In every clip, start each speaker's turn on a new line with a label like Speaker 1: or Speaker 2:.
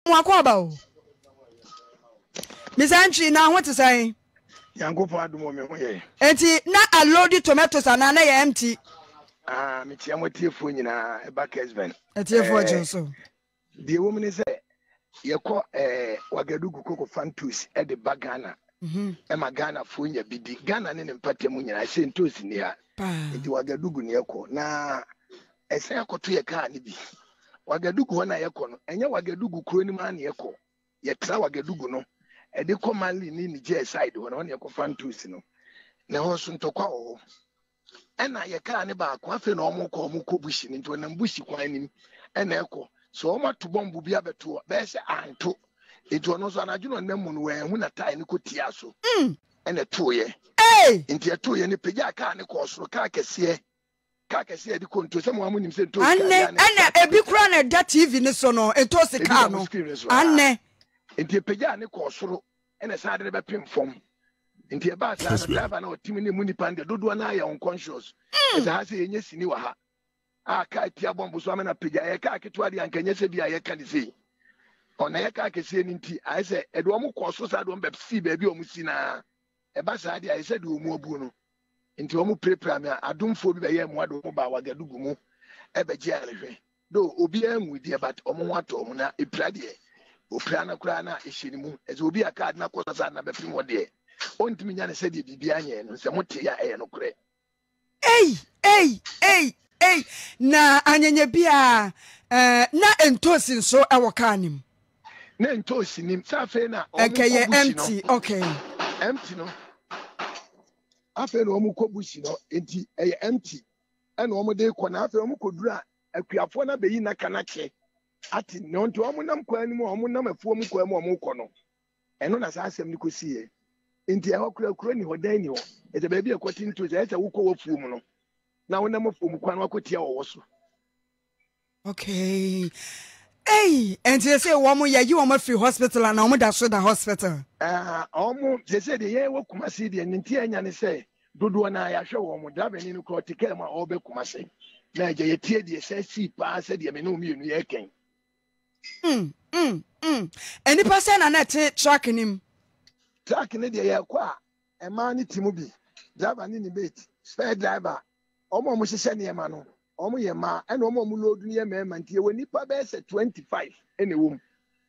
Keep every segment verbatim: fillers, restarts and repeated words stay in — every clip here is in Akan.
Speaker 1: Mwakwa Miss Antri, now what to say?
Speaker 2: Yango for Adumo,
Speaker 1: Enti, na a loaded tomatoes and an empty.
Speaker 2: Ah, Michiamo Tiafuina, a back Kessben.
Speaker 1: A tear for Johnson.
Speaker 2: The woman is a Yako, a Wagadugu Coco Fantus at the Bagana. Emma Ghana Funya Bidi Ghana and Patamunia. I sent two in here. It Wagadugu Nyarko. Na a Sayako to a carnibi. Wagadugu one Ayakon, and your Wagadugu Croniman Yako. Yet Wagadugu no. A de commonly in the J side when on your Fantus no. Now soon to call. And I can't about Quaffin or Moko Muko bushing into an ambushy quining and echo. So much to bomb will be able to best and to. It was an adjutant Nemun when a tiny cutiaso and a two year. Eh! Into a two year pija can't cost for Carcassia. Carcassia the country, someone when himself to Anne, a big runner that T V in the sono, a toast the cano. Anne, into a pija cost for and a side of a pin form. Into a bath, and a no Timini Munipanda, do one eye unconscious. As I say, yes, in Niwaha. Ah, Katia Bombuswaman a pija, a carcatuari and can yes be a can see. On a car say I said, Edwamu Cosos, I don't see baby or Musina. A basadi, I said, more Bruno. Into Omu Prepramia, I don't forget the yam what about Wagadugumo, Ebe Jerry. Though Obiam with dear, but Omoato, Mona, a Pradie, Oprana Crana, a shinimu, as will be a card, Nakosa, and a few more day. On to me, and said, Bibian, and Samotia, and Ocre.
Speaker 1: Hey, hey, hey, hey, na Anya Bia, na entosin so our canim.
Speaker 2: Nen tosi nim safena
Speaker 1: okay empty okay
Speaker 2: empty no afa no omu kobushi no enti eh empty and omu de ko na afa omu kodura akuafo na beyi na kanache ati no nto omu nam kwani mu omu nam afuo mu kwa mu omu ko no eno na sa asem ni kosie enti e hokura kura ni hodan ni ho ete ba bi ekoti nto je ete wukọ wafuo mu no na wona mafuo mu kwa no akotia wo so
Speaker 1: okay. Hey, and they say, Woman, yeah, you are free hospital and I'm that the hospital.
Speaker 2: Ah, almost they said the year work Kumasi and Tian and say, Dudu and I show one driving in to care my obe Kumasi. Now, they tear the S S C pass, said, You may know me in the air.
Speaker 1: Hm, hm, hm. Any person and that tracking him.
Speaker 2: Tracking the air qua, a man, Timubi, driver in the bait, spare driver, almost a senior man. Omo ye ma and omo mu load near me mantie we nipa be say twenty-five any wom.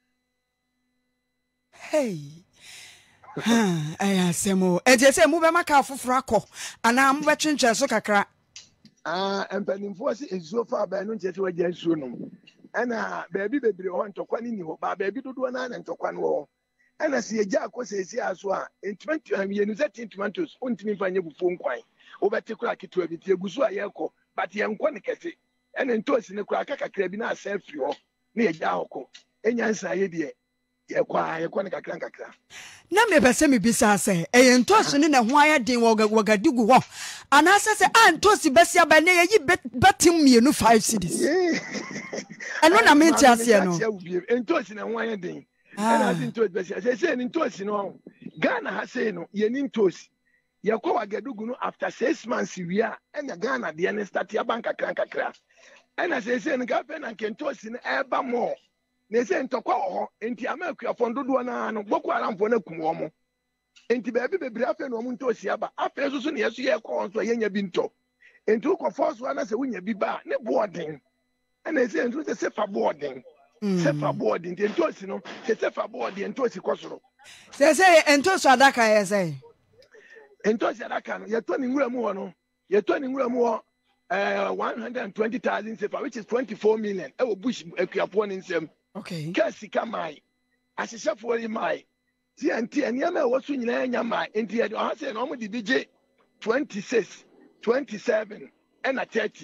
Speaker 1: Hey. Ha, aya semo. E je say mu be maka afoforo akọ ana mu be twentwe so kakra.
Speaker 2: Ah, empanimfo se ezuo fa ba no nche se waje nsuo no. Ana baabi bebre ho ntokwa ni ni ho ba baabi dodo na na ntokwa no ho. Ana se eja akose esi aso a twenty yenu thirteen tomatoes ontimi fanye bufuo nkwan. Obete kura kitu abi tie gusu ayeko. But young one kesi, and in toast in the crack, a crabina self you near Yako. And yes, I did. Yaquai, a quanica cranka.
Speaker 1: Now, me semi bisa say, and toast in a wire ding Wagadugu. And as I say, I'm toasty Bessia by near ye bet him me no five cities. And when I mean, Tiasiano,
Speaker 2: and toast in a wire ding. And I didn't toast Bessia. I said in toast, you know, Ghana has said no, ye need toast. Yako Wagadugu after six months we are and the Ghana the end start your bank cranka craft. And as I say in Gapen and Kentos in Eba more. They say to call into America from Duduana and Boko Haram for Nakumo. Into baby Brafen or Muntosiaba, after soon as you are called to Yenya Binto. And took a first one as a win be bar, no boarding. And they say into the safer boarding. Safer boarding, the Entosino, the safer boarding and Tosi Cosro.
Speaker 1: They say Entosadaka, I say.
Speaker 2: And to say that can you're turning more no you're turning more uh one hundred twenty thousand sefa which is twenty-four million e bush akuapon nsem
Speaker 1: okay
Speaker 2: kasi kamai asise for mai T N T and yama wo so nyina nya mai enti e o say no mo di D J twenty-six twenty-seven and a thirty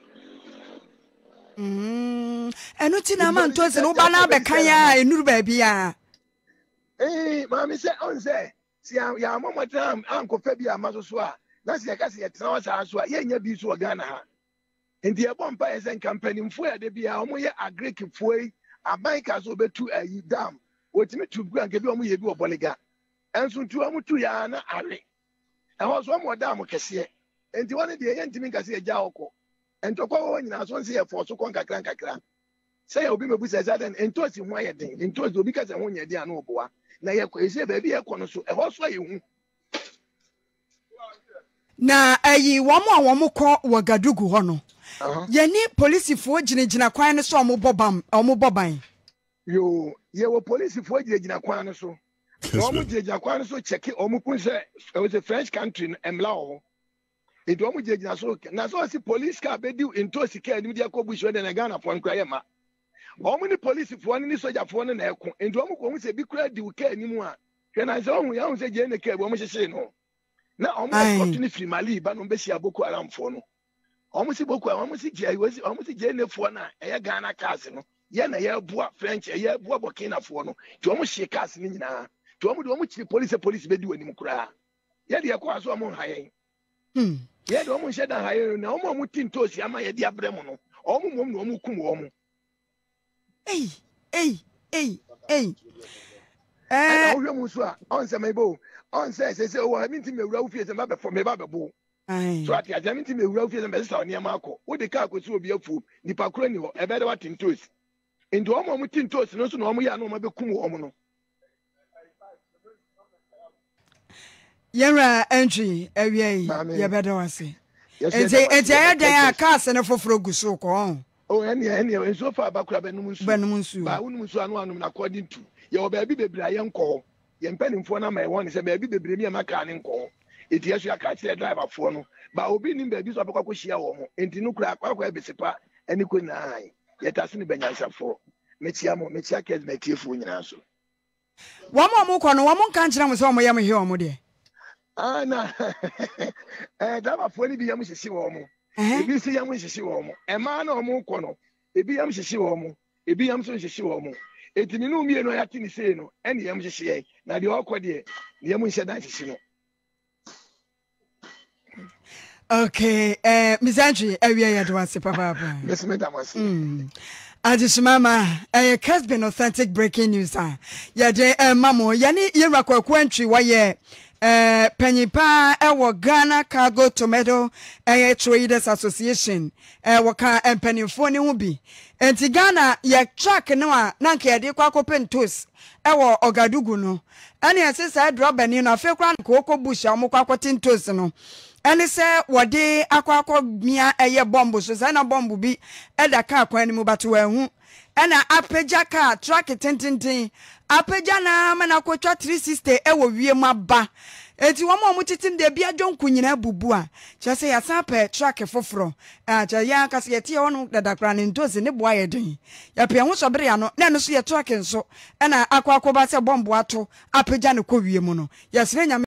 Speaker 1: mm enu ti na man to se no ba na be kan ya enuru ba bia
Speaker 2: eh mama say on say si ya mama tam anko fa bi amaso so a na si ka si ya tena wasa so a ye nya bi so Ghana ha enti e bompa e sen company mfo ya de bia omo ye agric fuoi abanka so betu ayi dam wotimi tu gu anke bi omo ye bi obolega enso tu omo tu ya na are e ho so omo dam kese enti woni de ye ntimi ka se ya okọ entokwa wo nyina so nse ye fo so kon kakra kakra say obi me busa say den entosi ho ayeden entosi obi ka say ho nyade an oboa na ye ko ese ba bi ye ko no so e ho so ye hu
Speaker 1: na ayi wo mo wo mo ko Wagadugu ho no yani police fo gine gina kwan no so omo bobam omo boban
Speaker 2: yo ye wo police fo gine gina kwan no so no omo gine gina kwan no so check omo kun say it was a French country emla o it omo gine gina so na so si police car be di entosi ka ni dia ko bush we na Ghana fo nkra ye ma omo ni police fo ni soldier fo na eko enti omo ko hu say bi kra di ka ni mu a hwe na say ohu ya hu say je ne ka bo omo hyehye no na omo opportunity free mali ba no be sia Boko Haram fo no omo si Boko omo si je omo si je ne fo na e Ghana cars no ye na ye boa French ye boa Burkina fo no ti omo hye cars ni nyina ti omo de omo chiri police police be di wani mu kura ye de ko aso omo hayen hm ye de omo hye da hayen na omo omo tintosi ama ye de abrem no omo mom no omo kum omo
Speaker 1: ei ei ei ei
Speaker 2: eh o hwe mu so a on se mebo on say say say o ha minti me wura wo fie se ba be fo me ba be bo so ati aja minti me wura wo fie se be sa oni ama akọ wo de ka akosi obi afu nipa kura ni ho e be de wa tintos enti omo omo tintos no so na omo ya na omo be kum omo no
Speaker 1: yera entry ewie ye be de wase enti enti ya dan aka se ne foforo guso ko
Speaker 2: oh eni eni enso fa abakura be num nsu
Speaker 1: be num nsu
Speaker 2: ba wonum nsu anu anu na according to ye oba bi bebra ye nko ye mpanimfo na mai won se ba bi bebre mi amaka ne nko eti yesu aka che driver fo no ba obi nim ba bi so abakwa hia wo mo enti no kura akwa besepa ani ko na ai ye tase ne banyansafo mechia mo mechia Kessben tiefo nyina so
Speaker 1: wo mo mo ko no wo mo kan kira mo so mo ye mo hie wo mo de
Speaker 2: ah na eh driver fo ni bi ye mo hyehyɛ wo mo ebi si ye mo hyehyɛ wo mo e ma na mo ko no ebi ye mo hyehyɛ wo mo ebi ye mo so hyehyɛ wo mo etimi no mie no ya tini sei no ene ye mo hyehyɛ na de okọ de ye mo hyehyɛ dan hyehyɛ no.
Speaker 1: Okay, eh Mizanji ewie ya do wase papa papa.
Speaker 2: Yes me da wase. Mm.
Speaker 1: Adishimama eh Kessben authentic breaking news ah. Ya de eh mamo yani Nyarko kwantwi wa ye eh panyipa e wo Ghana Cargo Tomato eh Traders Association eh wo ka empanimfo ne ho bi. Enti Ghana ye track no a na nka ye de kwa kopentos e wo Wagadugu no. Ane asesa drobe ni no afekwa ko okobusha omokwa kotentos no. Ene se wode akwakọ mia eye bomb so se na bomb bi e da ka akwan ni mu bato ehu ena apeja ka track tintintin apeja na ma na kwotwa three sixty e wo wie maba enti wo mo mu titim de bia dwonku nyina bubu a che se ya sape track foforo a che ya ka se yetie wono dadakra ne ntozi ne boa ye den ya pe hu sobere ya no na no so ye track nso ena akwakọ ba se bomb ato apeja ne ko wie mu no ya sire nya